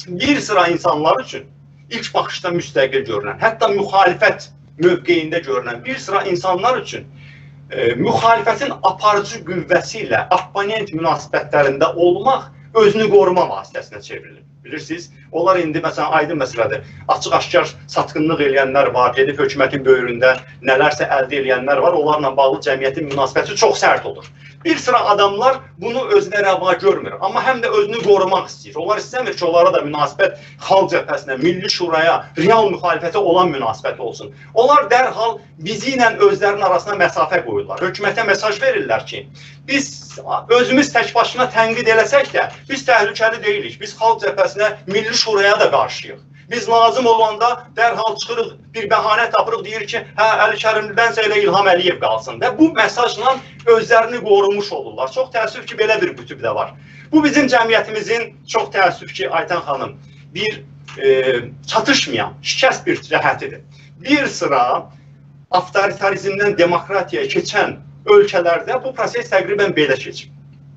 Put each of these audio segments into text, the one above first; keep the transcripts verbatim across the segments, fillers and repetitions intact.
bir sıra insanlar üçün ilk baxışda müstəqil görünən, hətta müxalifət mövqeyində görünən bir sıra insanlar üçün e, müxalifətin aparıcı qüvvəsi ilə opponent münasibətlərində olmaq özünü qoruma vasitəsinə çevrilir. Bilirsiniz, onlar indi məsələn aydın məsələdir. Açıq-aşkar satqınlıq eləyənlər var, gedib hökumətin böyründə nələrsə əldə eləyənlər var, onlarla bağlı cəmiyyətin münasibəti çox sərt olur. Bir sıra adamlar bunu özünə rəva görmür, amma həm də özünü qorumaq istəyir. Onlar istəmir ki, onlara da münasibət xalq cəbhəsinə, milli şuraya, real müxalifətə olan münasibət olsun. Onlar dərhal bizi ilə özlərinin arasına məsafə qoyurlar. Hökumətə mesaj verirlər ki, biz özümüz tək başına tənqid eləsək də, biz təhlükəli deyilik. Biz xalq cəbhəsinə, milli şuraya da qarşıyıq. Biz lazım olanda dərhal çıxırıq, bir bəhanə tapırıq, deyir ki, hə, Əli Kərimlidənsə elə İlham Əliyev qalsın. Və bu mesajla özlərini qorumuş olurlar. Çox təəssüf ki, belə bir qütüb də var. Bu bizim cəmiyyətimizin, çox təəssüf ki, Aytən xanım, bir e, çatışmayan, şikəst bir cəhətidir. Bir sıra avtoritarizmdən demokratiyaya keçən ölkələrdə bu proses təqribən belə keçib.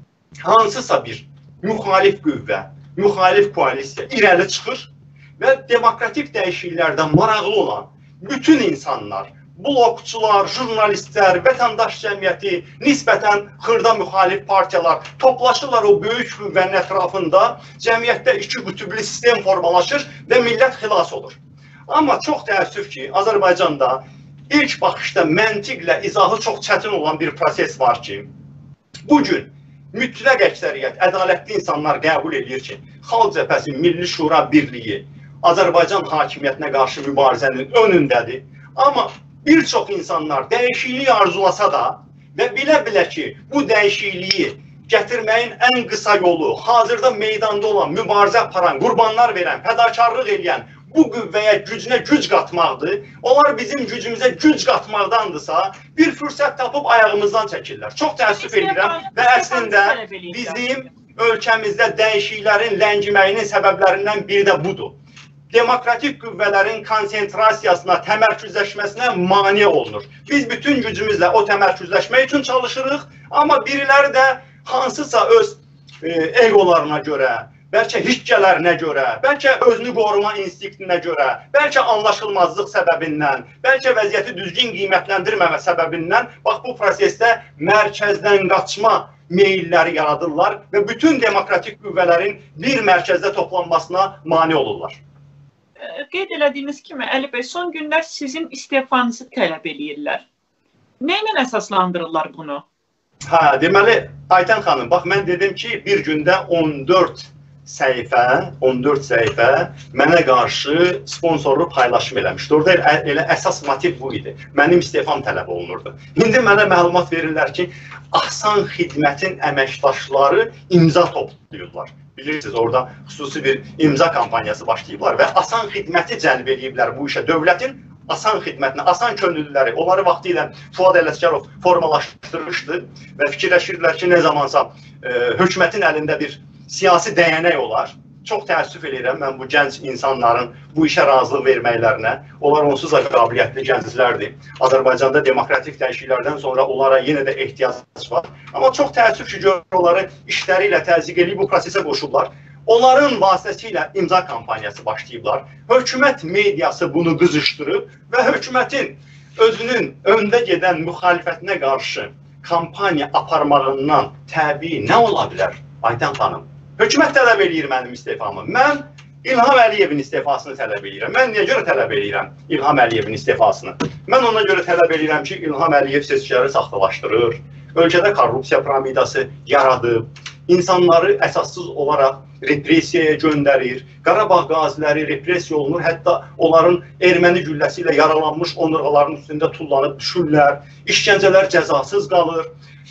Hansısa bir müxalif qüvvə, müxalif koalisiya irəli çıxır və demokratik dəyişikliklərdən maraqlı olan bütün insanlar, blokçular, jurnalistlər, vətəndaş cəmiyyəti, nisbətən xırda müxalif partiyalar toplaşırlar o böyük qüvvənin ətrafında, cəmiyyətdə iki qütüblü sistem formalaşır və millət xilas olur. Amma çox təəssüf ki, Azərbaycanda ilk baxışda məntiqlə izahı çox çətin olan bir proses var ki, bugün mütləq əksəriyyət, ədalətli insanlar qəbul edir ki, Xalq Cəbhəsi, Milli Şura Birliyi Azərbaycan hakimiyyətinə qarşı mübarizənin önündədir. Amma bir çox insanlar dəyişikliyi arzulasa da və bilə-bilə ki, bu dəyişikliyi gətirməyin ən qısa yolu hazırda meydanda olan, mübarizə aparan, qurbanlar verən, fədakarlıq edən bu qüvvəyə, gücünə güc qatmaqdır. Onlar bizim gücümüzə güc qatmaqdandırsa, bir fürsət tapıb ayağımızdan çəkirlər. Çox təəssüf edirəm və əslində bizim ölkəmizdə dəyişikliklərin ləngiməyinin səbəblərindən biri də budur. Demokratik qüvvələrin konsentrasiyasına, təmərküzləşməsinə mane olunur. Biz bütün gücümüzlə o təmərküzləşmək üçün çalışırıq, amma biriləri də hansısa öz e, egolarına görə, bəlkə hikkələrinə görə, bəlkə özünü qoruma instinktinə görə, bəlkə anlaşılmazlıq səbəbindən, bəlkə vəziyyəti düzgün qiymətləndirməmə səbəbindən bax bu prosesdə mərkəzdən qaçma meyilləri yaradırlar və bütün demokratik qüvvələrin bir mərkəzdə toplanmasına mane olurlar. Qeyd elədiyiniz kimi, Əli bəy, son günlər sizin istefanızı tələb eləyirlər. Nə ilə əsaslandırırlar bunu? Hə, deməli, Aytən xanım, bax mən dedim ki, bir gündə on dörd səhifə, on dörd səhifə mənə qarşı sponsorlu paylaşım eləmişdi. Orada elə əsas motiv bu idi. Mənim istefam tələb olunurdu. İndi mənə məlumat verirlər ki, Ahsan Xidmətin əməkdaşları imza toplayırlar. Bilirsiniz, orada xüsusi bir imza kampaniyası başlayıblar və Asan Xidməti cəlb ediblər bu işə. Dövlətin Asan Xidmətinə, Asan könüllüləri, onları vaxtı ilə Fuad Ələsgərov formalaşdırmışdı və fikirləşirdilər ki, nə zamansa e, hökumətin əlində bir siyasi dəyənək olar. Çox təəssüf edirəm mən bu gənc insanların bu işə razılıq verməklərinə. Onlar onsuz da qabiliyyətli gənclərdir. Azərbaycanda demokratik dəyişikliklərdən sonra onlara yenə də ehtiyac var. Amma çox təəssüf ki, onları işləri ilə təzyiq edib bu prosesə qoşublar. Onların vasitəsilə imza kampaniyası başlayıblar. Hökumət mediası bunu qızışdırıb və hökumətin özünün öndə gedən müxalifətinə qarşı kampaniya aparmağından təbii nə ola bilər, Aytən xanım? Hökumət tələb eləyir mənim istefamı. Mən İlham Əliyevin istefasını tələb eləyirəm. Mən niyə görə tələb eləyirəm İlham Əliyevin istefasını? Mən ona görə tələb eləyirəm ki, İlham Əliyev seçkiləri saxtalaşdırır, ölkədə korrupsiya piramidası yaradıb, insanları əsassız olaraq repressiyaya göndərir, Qarabağ qaziləri repressiya olunur, hətta onların erməni gülləsi ilə yaralanmış onurğaların üstündə tullanıb düşürlər, işgəncələr cəzasız qalır.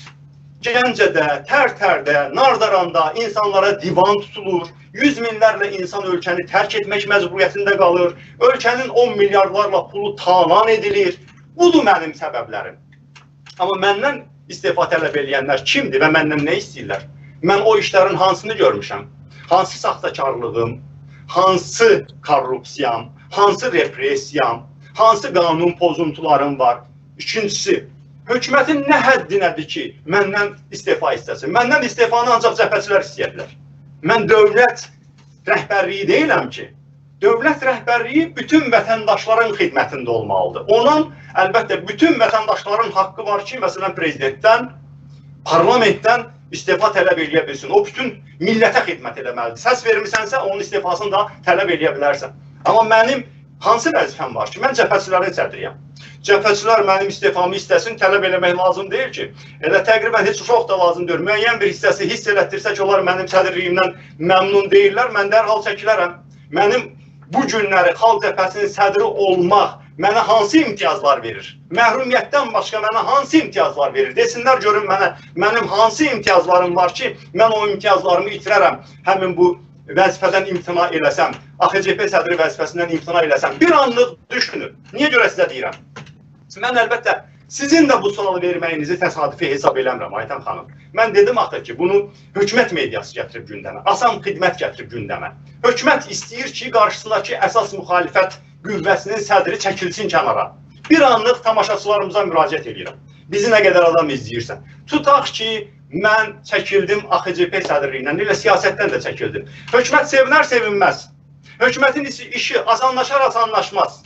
Gəncədə, Tərtərdə, Nardaranda insanlara divan tutulur, yüz minlərlə insan ölkəni tərk etmək məcburiyyətində qalır, ölkənin on milyardlarla pulu talan edilir. Budur mənim səbəblərim. Amma məndən istefa tələb eləyənlər kimdir və məndən nə istəyirlər? Mən o işlərin hansını görmüşəm? Hansı saxtakarlığım, hansı korrupsiyam, hansı repressiyam, hansı qanun pozuntularım var? İkincisi, hökumətin nə həddinədir ki, məndən istefa istəsin? Məndən istefanı ancaq cəbhəçilər istəyirlər. Mən dövlət rəhbərliyi deyiləm ki. Dövlət rəhbərliyi bütün vətəndaşların xidmətində olmalıdır. Onun əlbəttə bütün vətəndaşların haqqı var ki, məsələn prezidentdən, parlamentdən istefa tələb edə bilsin. O bütün millətə xidmət eləməlidir. Səs vermisənsə onun istefasını da tələb edə bilərsən. Amma mənim hansı vəzifəm var ki, mən cəbhəçilərin sədriyəm. Cəbhəçilər mənim istifamı istəsin, tələb eləmək lazım deyil ki. Elə təqribən heç çox da lazım deyil. Müəyyən bir hissəsi hiss elətdirsə ki, onlar mənim sədrliyimdən məmnun deyirlər, mən dərhal çəkilərəm. Mənim bu günləri Xalq Cəbhəsinin sədri olmaq mənə hansı imtiyazlar verir? Məhrumiyyətdən başqa mənə hansı imtiyazlar verir? Desinlər görün mənə, mənim hansı imtiyazlarım var ki, mən o imtiyazlarımı itirərəm, həmin bu vəzifədən imtina eləsəm, A X C P sədri vəzifəsindən imtina eləsəm. Bir anlıq düşünün. Niyə görə sizə deyirəm? Mən əlbəttə sizin də bu sualı verməyinizi təsadüfi hesab eləmirəm, Aytən xanım. Mən dedim axı ki, bunu hökumət mediası gətirib gündəmə, asan xidmət gətirib gündəmə. Hökumət istəyir ki, qarşısındakı əsas müxalifət qüvvəsinin sədri çəkilsin kənara. Bir anlıq tamaşaçılarımıza müraciət edirəm. Bizi nə qədər adam izləyirsən. Tutaq ki, mən çəkildim A X C P sədrliyindən, elə siyasətdən də çəkildim. Hökumət sevinər, sevinməz. Hökumətin işi asanlaşar, asanlaşmaz.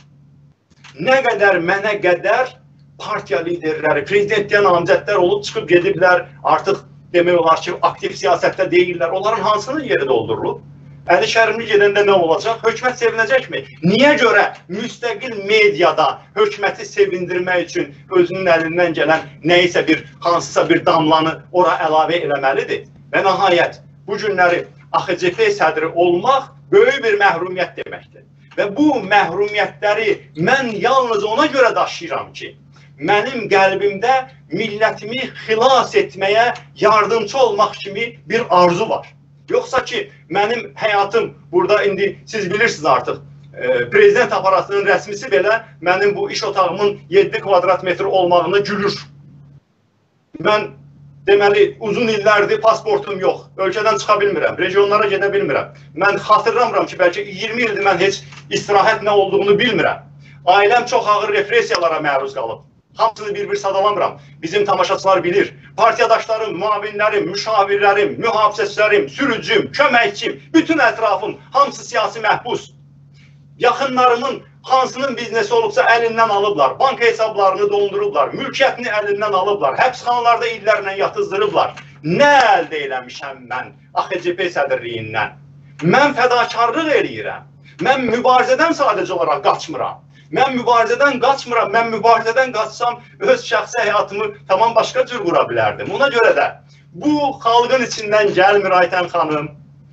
Nə qədər, mənə qədər partiya liderləri, prezidentliyə namizədlər olub çıxıb gediblər, artıq demək olar ki, aktiv siyasətdə deyirlər. Onların hansının yeri doldurulub? Əli Kərimli gedəndə nə olacaq? Hökumət sevinəcəkmi? Niyə görə müstəqil mediada hökuməti sevindirmək üçün özünün əlindən gələn nəyisə bir, hansısa bir damlanı ora əlavə eləməlidir? Və nəhayət, bu günləri A X C P sədri olmaq böyük bir məhrumiyyət deməkdir. Və bu məhrumiyyətləri mən yalnız ona görə daşıyıram ki, mənim qəlbimdə millətimi xilas etməyə yardımcı olmaq kimi bir arzu var. Yoxsa ki, mənim həyatım, burada indi siz bilirsiniz artıq, e, prezident aparatının rəsmisi belə mənim bu iş otağımın yeddi kvadrat metr olmağına gülür. Mən deməli, uzun illərdir pasportum yox, ölkədən çıxa bilmirəm, regionlara gedə bilmirəm. Mən xatırlamıram ki, bəlkə iyirmi ildir mən heç istirahət nə olduğunu bilmirəm. Ailəm çox ağır repressiyalara məruz qalıb. Hamısını bir-bir sadalamıram. Bizim tamaşaçılar bilir. Partiyadaşlarım, müavinlərim, müşavirlərim, mühafizəçilərim, sürücüm, köməkçim, bütün ətrafım, hamısı siyasi məhbus. Yaxınlarımın hansının biznesi olubsa əlindən alıblar, banka hesablarını dondurublar, mülkiyyətini əlindən alıblar, həbsxanalarda illərlə yatızdırıblar. Nə əldə eləmişəm mən A X C P sədrliyindən? Mən fədakarlıq eləyirəm. Mən mübarizədən sadəcə olaraq qaçmıram. Mən mübarizədən qaçmıram, mən mübarizədən qaçsam öz şəxsi həyatımı tamam başqa cür qura bilərdim. Ona görə də bu xalqın içindən gəlmir Aytən xanım,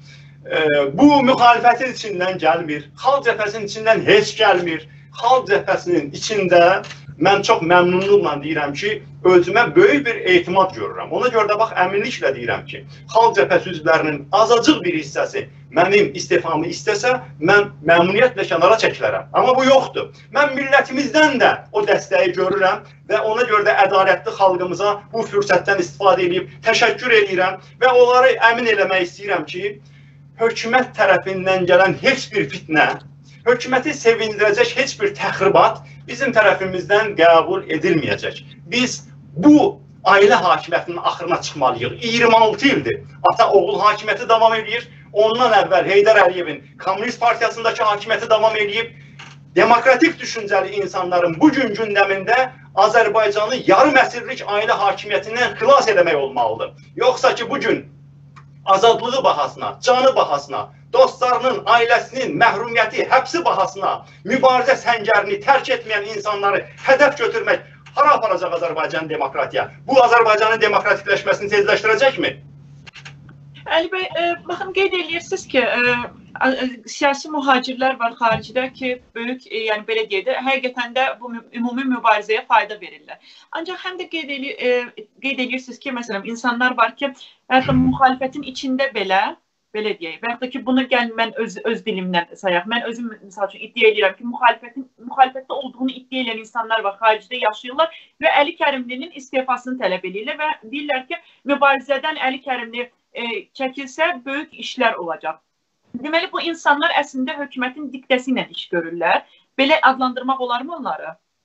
bu müxalifətin içindən gəlmir, xalq cəbhəsinin içindən heç gəlmir. Xalq cəbhəsinin içində mən çox məmnunluqla deyirəm ki, özümə böyük bir etimad görürəm. Ona görə də bax, əminliklə deyirəm ki, xalq cəbhəsi üzvlərinin azacıq bir hissəsi mənim istifamı istəsə, mən məmnuniyyətlə kənara çəkilərəm. Amma bu yoxdur. Mən millətimizdən də o dəstəyi görürəm və ona görə də ədalətli xalqımıza bu fürsətdən istifadə edib təşəkkür edirəm və onları əmin eləmək istəyirəm ki, hökumət tərəfindən gələn heç bir fitnə, hökuməti sevindirəcək heç bir təxribat bizim tərəfimizdən qəbul edilməyəcək. Biz bu ailə hakimiyyətinin axırına çıxmalıyıq. iyirmi altı ildir ata-oğul hakimiyyəti davam edir. Ondan əvvəl Heydər Əliyevin Komünist Partiyasındakı hakimiyyəti davam edib. Demokratik düşüncəli insanların bugün gündəmində Azərbaycanı yarım əsrlik ailə hakimiyyətindən xilas eləmək olmalıdır. Yoxsa ki, bugün azadlığı bahasına, canı bahasına, dostlarının, ailəsinin məhrumiyyəti, həbsi bahasına, mübarizə səngərini tərk etməyən insanları hədəf götürmək hara aparacaq Azərbaycan demokratiya? Bu, Azərbaycanın demokratikləşməsini tezləşdirəcəkmi? Əli bəy, e, baxın, qeyd edirsiniz ki, e, siyasi mühacirlər var xaricdə ki, böyük, e, yəni belə deyək də, həqiqətən də bu ümumi mübarizəyə fayda verirlər. Ancaq həm də qeyd, edir, e, qeyd edirsiniz ki, məsələn, insanlar var ki, hətta müxalifətin içində belə, belə deyək, və yaxud da ki, bunu gəl mən öz, öz dilimdən sayaq. Mən özüm, misal üçün, iddia edirəm ki, müxalifətin, müxalifətdə olduğunu iddia edən insanlar var, xaricdə yaşayırlar və Əli Kərimlinin istifasını tələb edirlər və deyirlər ki, mübarizədən Əli Kərimli e, çəkilsə, böyük işlər olacaq. Deməli, bu insanlar əslində hökumətin diktəsi ilə iş görürlər. Belə adlandırmaq olar mı onları?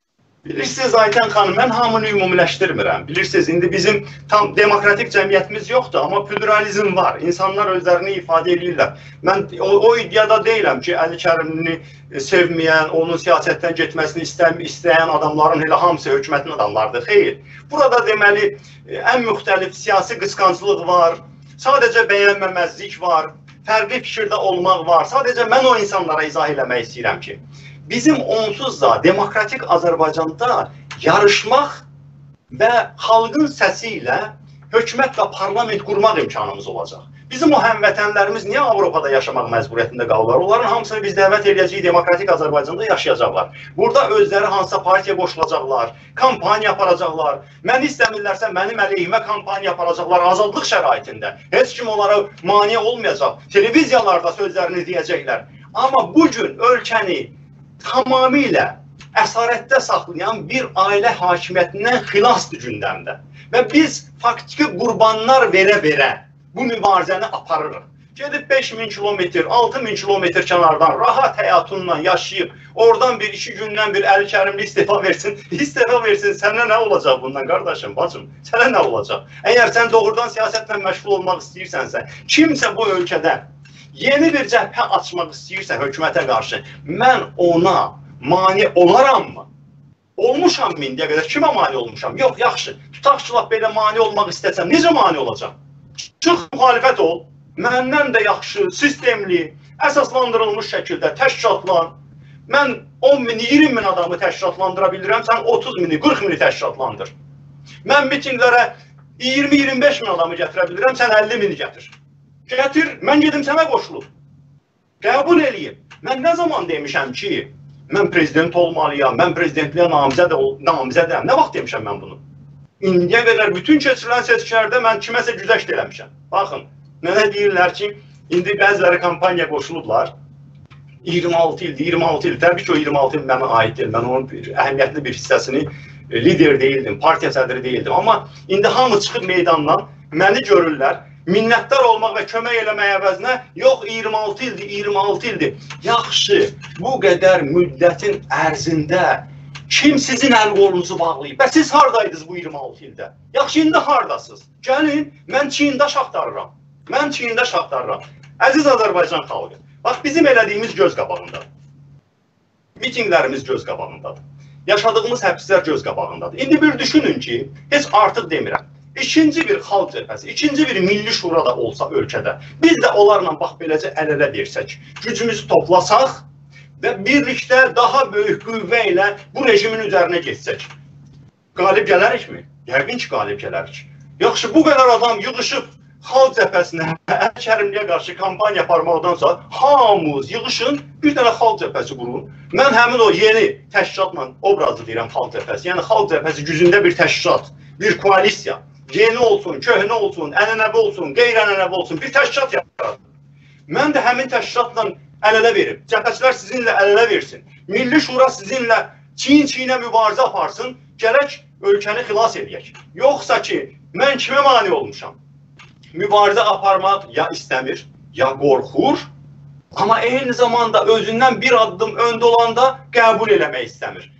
Bilirsiniz Ayten xanım, mən hamını ümumiləşdirmirəm. Bilirsiniz, indi bizim tam demokratik cəmiyyətimiz yoxdur, amma pluralizm var. İnsanlar özlərini ifadə edirlər. Mən o, o iddiada deyiləm ki, Əli Kərimlini sevməyən, onun siyasətdən getməsini istəm, istəyən adamların elə hamısı hökumətin adamlardır. Xeyr. Burada deməli, ən müxtəlif siyasi qısqanclıq var, sadəcə bəyənməməzlik var, fərqli fikirdə olmaq var. Sadəcə mən o insanlara izah eləmək istəyirəm ki, bizim onsuz da demokratik Azərbaycanda yarışmaq və xalqın səsi ilə hökumət və parlament qurmaq imkanımız olacaq. Bizim o həmvətənlərimiz niyə Avropada yaşamaq məcburiyyətində qalırlar? Onların hamısını biz dəvət edəcəyik demokratik Azərbaycanda yaşayacaqlar. Burada özləri hansısa partiya qoşulacaqlar, kampaniya aparacaqlar. Məni istəmirlərsə mənim əleyhimə kampaniya aparacaqlar azadlıq şəraitində. Heç kim onlara mane olmayacaq. Televiziyalarda sözlərini deyəcəklər. Amma bugün ölkəni tamamilə əsarətdə saxlayan bir ailə hakimiyyətindən xilasdır gündəmdə. Və biz faktiki qurbanlar verə-verə bu mübarizəni aparırıq. Gedib beş min kilometr, altı min kilometr kənardan rahat həyatınla yaşayıb, oradan bir iki gündən bir Əli Kərimli istefa versin, istefa versin, sənə nə olacaq bundan qardaşım, bacım, sənə nə olacaq? Əgər sən doğrudan siyasətlə məşğul olmaq istəyirsənsə, kimsə bu ölkədə yeni bir cəbhə açmaq istəyirsə hökumətə qarşı, mən ona mane olaram mı? Olmuşam mı indiyə qədər? Kimə mane olmuşam? Yox, yaxşı. Tutaq ki, belə mane olmaq istəsəm, necə mane olacaq? Çıx, müxalifət ol. Məndən də yaxşı, sistemli, əsaslandırılmış şəkildə təşkilatlan. Mən on min, iyirmi min adamı təşkilatlandıra bilirəm, sən otuz mini, qırx mini təşkilatlandır. Mən mitinglərə iyirmi iyirmi beş min adamı gətirə bilirəm, sən əlli mini gətir. Gətir, mən gedim sənə qoşulub. Qəbul eləyim. Mən nə zaman demişəm ki, mən prezident olmalıyam, mən prezidentliyə namizədəm. Nə vaxt demişəm mən bunu? İndiyə qədər bütün keçirilən seçkilərdə mən kiməsə güzəşt eləmişəm. Baxın, nə deyirlər ki, indi bəziləri kampaniya qoşulublar. iyirmi altı ildir, iyirmi altı il. Təbii ki, o iyirmi altı il mənə aid deyil. Mən onun əhəmiyyətli bir hissəsini lider deyildim, partiya sədri deyildim. Amma indi hamı çıxıb meydandan məni görürlər. Minnətdar olmaq və kömək eləmək əvəzinə, yox iyirmi altı ildir, iyirmi altı ildir. Yaxşı, bu qədər müddətin ərzində kim sizin əl qolunuzu bağlayıb? Və siz haradaydınız bu iyirmi altı ildə? Yaxşı, indi haradasınız? Gəlin, mən Çiyndaş axtarıram. Mən Çiyndaş axtarıram. Əziz Azərbaycan xalqı, bax bizim elədiyimiz göz qabağındadır. Mitinglərimiz göz qabağındadır. Yaşadığımız həbslər göz qabağındadır. İndi bir düşünün ki, heç artıq demirəm. İkinci bir xalq cəbhəsi, ikinci bir milli şurada olsa ölkədə, biz də onlarla bax beləcə əl-ələ versək, gücümüzü toplasaq və birlikdə daha böyük qüvvə ilə bu rejimin üzərinə geçsək, qalib gələrikmi? Yəqin ki, qalib gələrik. Yaxşı, bu qədər adam yığışıb xalq cəbhəsinə, Əli Kərimliyə qarşı kampaniya aparmaqdansa, hamımız yığışın, bir dənə xalq cəbhəsi qurun. Mən həmin o yeni təşkilatla obrazı deyirəm xalq cəbhəsi, yəni xalq cəbhəsi gücündə bir təşkilat, bir koalisiya. Yeni olsun, köhnə olsun, ənənəvi olsun, qeyri-ənənəvi olsun, bir təşkilat yaradır. Mən də həmin təşkilatla əl-ələ verib, cəbhəçilər sizinlə əl-ələ versin, Milli Şura sizinlə çiyin-çiyinə mübarizə aparsın, gərək ölkəni xilas edək. Yoxsa ki, mən kimə mane olmuşam? Mübarizə aparmaq ya istəmir, ya qorxur, amma eyni zamanda özündən bir addım öndə olanda qəbul eləmək istəmir.